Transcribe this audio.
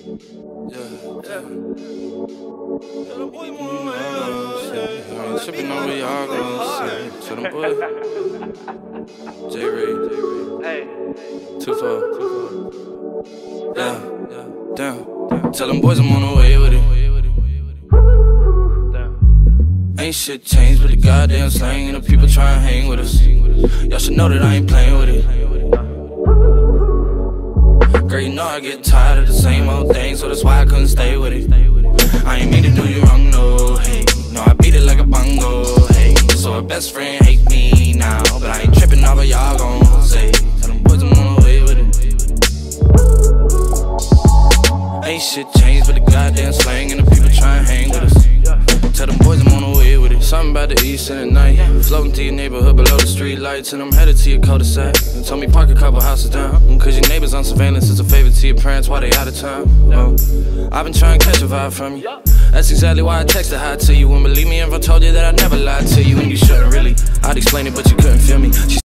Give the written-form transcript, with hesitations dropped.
Tripping on where y'all gon' see. Tell them boys. J-Ray. 2-4. Yeah. Damn. Tell them boys I'm on the way with it. Ain't shit changed but the goddamn slang and the people tryna hang with us. Y'all should know that I ain't playing with it. Girl, you know I get tired of the same old thing, so that's why I couldn't stay with it. I ain't mean to do you wrong, no, hey. No, I beat it like a bongo, hey. So her best friend hate me now, but I ain't tripping off what y'all gon' say. Tell them boys I'm on the way with it. Ain't shit changed but the goddamn slang and the people tryna hang with us. Tell them boys I'm on the way with it. Something about the east in the night, floating through your neighborhood below the street lights, and I'm headed to your cul-de-sac. And told me park a couple houses down, cause your neighbors on surveillance is a favor to your parents while they out of town. I've been trying to catch a vibe from you. That's exactly why I texted hi to you. Wouldn't believe me if I told you that I never lied to you, and you shouldn't really. I'd explain it but you couldn't feel me.